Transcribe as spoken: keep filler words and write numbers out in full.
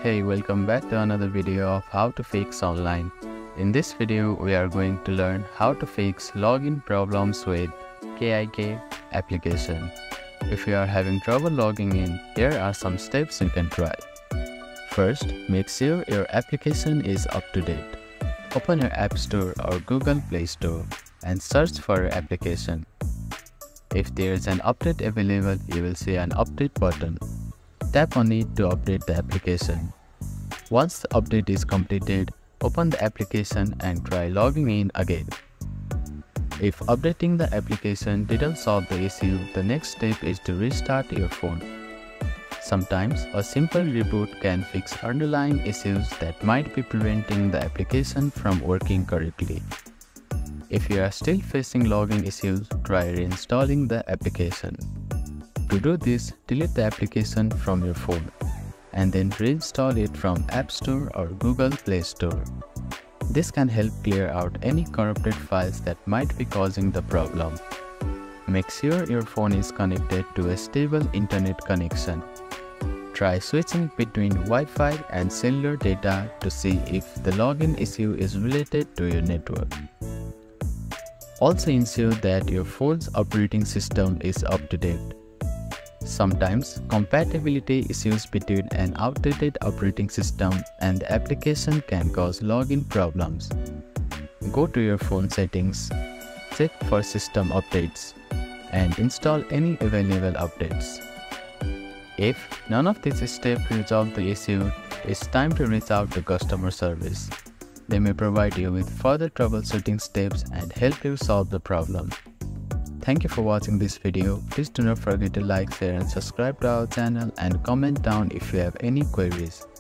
Hey, welcome back to another video of how to fix online. In this video, we are going to learn how to fix login problems with K I K application. If you are having trouble logging in, here are some steps you can try. First, make sure your application is up to date. Open your App Store or Google Play Store and search for your application. If there is an update available, you will see an update button. Tap on it to update the application. Once the update is completed, open the application and try logging in again. If updating the application didn't solve the issue, the next step is to restart your phone. Sometimes a simple reboot can fix underlying issues that might be preventing the application from working correctly. If you are still facing login issues, try reinstalling the application. To do this, delete the application from your phone and then reinstall it from App Store or Google Play Store. This can help clear out any corrupted files that might be causing the problem. Make sure your phone is connected to a stable internet connection. Try switching between Wi-Fi and cellular data to see if the login issue is related to your network. Also ensure that your phone's operating system is up to date. Sometimes, compatibility issues between an outdated operating system and the application can cause login problems. Go to your phone settings, check for system updates, and install any available updates. If none of these steps resolve the issue, it's time to reach out to customer service. They may provide you with further troubleshooting steps and help you solve the problem. Thank you for watching this video. Please do not forget to like, share and subscribe to our channel and comment down if you have any queries.